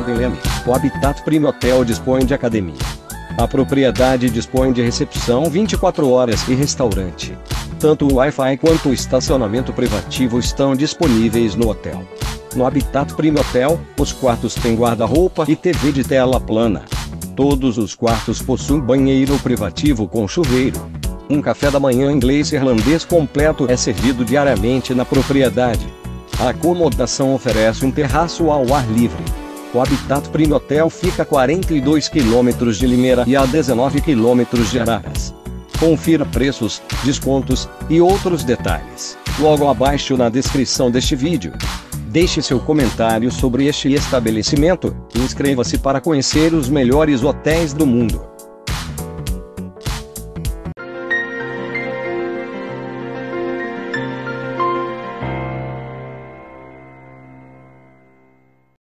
localizado em Leme. O Habitat Prime Hotel dispõe de academia. A propriedade dispõe de recepção 24 horas e restaurante. Tanto o Wi-Fi quanto o estacionamento privativo estão disponíveis no hotel. No Habitat Prime Hotel, os quartos têm guarda-roupa e TV de tela plana. Todos os quartos possuem banheiro privativo com chuveiro. Um café da manhã inglês e irlandês completo é servido diariamente na propriedade. A acomodação oferece um terraço ao ar livre. O Habitat Prime Hotel fica a 42 km de Limeira e a 19 km de Araras. Confira preços, descontos e outros detalhes logo abaixo na descrição deste vídeo. Deixe seu comentário sobre este estabelecimento e inscreva-se para conhecer os melhores hotéis do mundo.